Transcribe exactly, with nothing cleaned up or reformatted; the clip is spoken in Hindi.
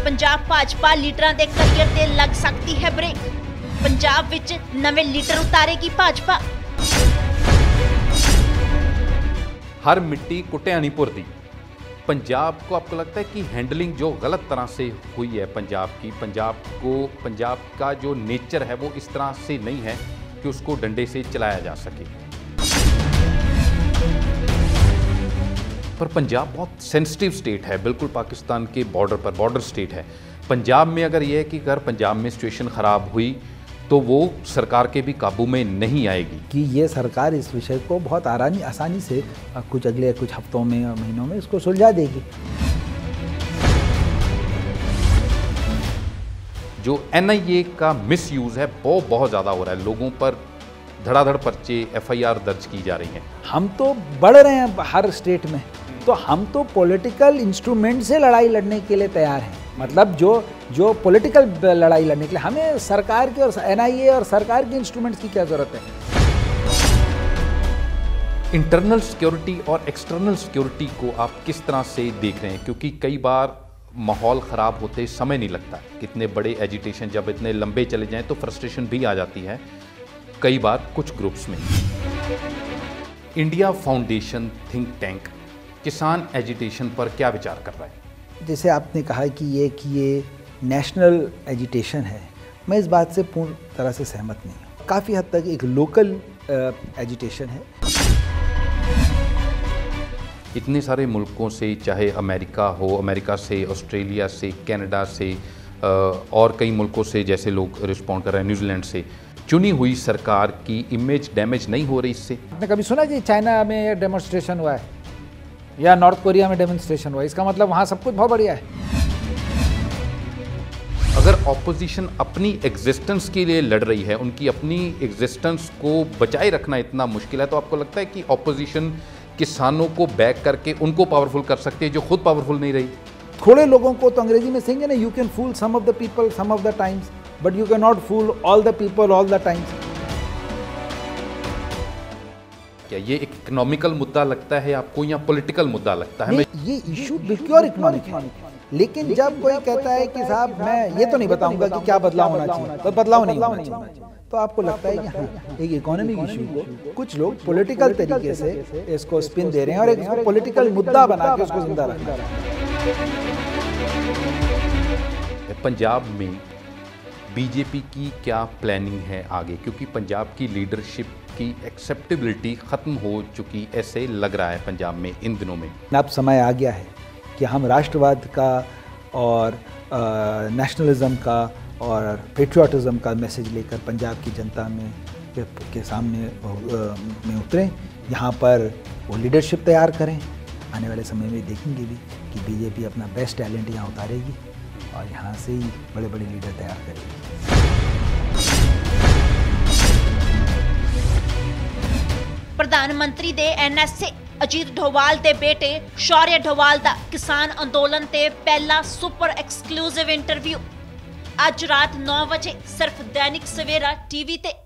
पंजाब भाजपा लीडरां दे करियर ते लग सकती है ब्रेक। पंजाब विच नवे लीडर उतारेगी भाजपा। हर मिट्टी कुटिया नहीं पुरती। पंजाब को आपको लगता है कि हैंडलिंग जो गलत तरह से हुई है पंजाब की, पंजाब को पंजाब का जो नेचर है वो इस तरह से नहीं है कि उसको डंडे से चलाया जा सके। पर पंजाब बहुत सेंसिटिव स्टेट है, बिल्कुल पाकिस्तान के बॉर्डर पर, बॉर्डर स्टेट है। पंजाब में अगर ये है कि अगर पंजाब में सिचुएशन ख़राब हुई तो वो सरकार के भी काबू में नहीं आएगी। कि ये सरकार इस विषय को बहुत आरानी आसानी से कुछ अगले कुछ हफ्तों में और महीनों में इसको सुलझा देगी। जो एन आई ए का मिस यूज़ है वो बहुत ज़्यादा हो रहा है, लोगों पर धड़ाधड़ पर्चे एफ आई आर दर्ज की जा रही हैं। हम तो बढ़ रहे हैं हर स्टेट में, तो हम तो पॉलिटिकल इंस्ट्रूमेंट से लड़ाई लड़ने के लिए तैयार हैं। मतलब जो जो पॉलिटिकल लड़ाई लड़ने के लिए हमें सरकार की और एन आई ए और सरकार के इंस्ट्रूमेंट्स की क्या ज़रूरत है। इंटरनल सिक्योरिटी और एक्सटर्नल सिक्योरिटी को आप किस तरह से देख रहे हैं? क्योंकि कई बार माहौल ख़राब होते समय नहीं लगता, कितने बड़े एजिटेशन जब इतने लंबे चले जाएं तो फ्रस्ट्रेशन भी आ जाती है कई बार कुछ ग्रुप्स में। इंडिया फाउंडेशन थिंक टैंक किसान एजिटेशन पर क्या विचार कर रहा है? जैसे आपने कहा कि ये कि ये नेशनल एजिटेशन है, मैं इस बात से पूर्ण तरह से सहमत नहीं हूँ। काफ़ी हद तक एक लोकल एजिटेशन है। इतने सारे मुल्कों से, चाहे अमेरिका हो, अमेरिका से, ऑस्ट्रेलिया से, कनाडा से और कई मुल्कों से जैसे लोग रिस्पॉन्ड कर रहे हैं, न्यूजीलैंड से, चुनी हुई सरकार की इमेज डैमेज नहीं हो रही इससे? आपने कभी सुना कि चाइना में डेमोन्स्ट्रेशन हुआ है या नॉर्थ कोरिया में डेमोन्स्ट्रेशन हुआ? इसका मतलब वहाँ सब कुछ बहुत बढ़िया है। अगर ऑपोजिशन अपनी एग्जिस्टेंस के लिए लड़ रही है, उनकी अपनी एग्जिस्टेंस को बचाए रखना इतना मुश्किल है, तो आपको लगता है कि ऑपोजिशन किसानों को बैक करके उनको पावरफुल कर सकती है जो खुद पावरफुल नहीं रही? थोड़े लोगों को तो अंग्रेजी में कहेंगे ना, you can fool some of the people some of the times but you can not fool all the people all the times. क्या ये एक इकोनॉमिकल मुद्दा लगता है आपको या पॉलिटिकल मुद्दा लगता है? ये इशू बिल्कुल इकोनॉमिक है, लेकिन जब कोई कहता है कि साहब मैं ये तो नहीं बताऊंगा कि क्या बदलाव होना चाहिए, तो बदलाव नहीं होना चाहिए, तो आपको लगता है कि हाँ, एक इकोनॉमिक इशू को कुछ लोग पॉलिटिकल तरीके से इसको स्पिन दे रहे हैं और एक पॉलिटिकल मुद्दा बना के उसको जिंदा रख रहे हैं। पंजाब में बीजेपी की क्या प्लानिंग है आगे? क्योंकि पंजाब की लीडरशिप की एक्सेप्टेबिलिटी ख़त्म हो चुकी ऐसे लग रहा है पंजाब में इन दिनों में। अब समय आ गया है कि हम राष्ट्रवाद का और नेशनलिज्म का और पेट्रियाटिज्म का मैसेज लेकर पंजाब की जनता में के, के सामने आ, में उतरें, यहाँ पर वो लीडरशिप तैयार करें। आने वाले समय में देखेंगे भी कि बीजेपी अपना बेस्ट टैलेंट यहाँ उतारेगी और यहाँ से ही बड़े बड़े लीडर तैयार करेगी। प्रधानमंत्री दे N S A Ajit Doval दे बेटे शौर्य डोवाल दा किसान अंदोलन ते पहला सुपर एक्सक्लूसिव इंटरव्यू अज रात नौ बजे सिर्फ दैनिक सवेरा टीवी ते।